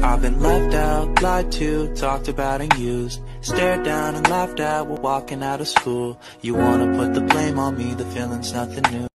I've been left out, lied to, talked about and used, stared down and laughed at while walking out of school. You wanna put the blame on me, the feeling's nothing new.